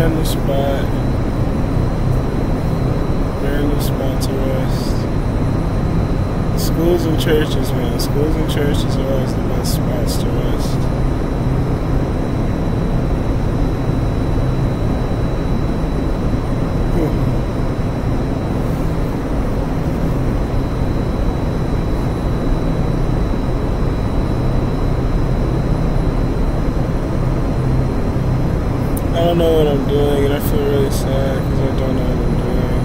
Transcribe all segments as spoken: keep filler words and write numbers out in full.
random spot. Random spot to rest. Schools and churches, man. Schools and churches are always the best spots to rest. I don't know what I'm doing, and I feel really sad because I don't know what I'm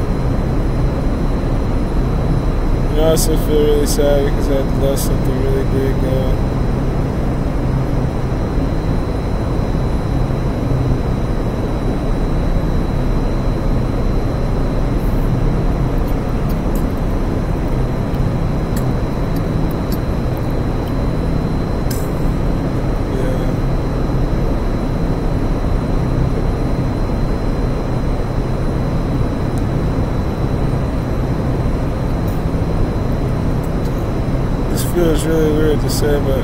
doing. And I also feel really sad because I'd let something really big go. It feels really weird to say, but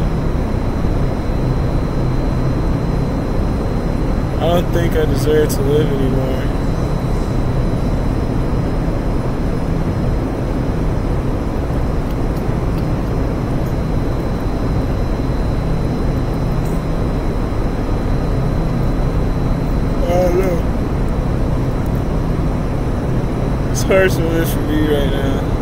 I don't think I deserve to live anymore. I don't know. It's hard to live for me right now.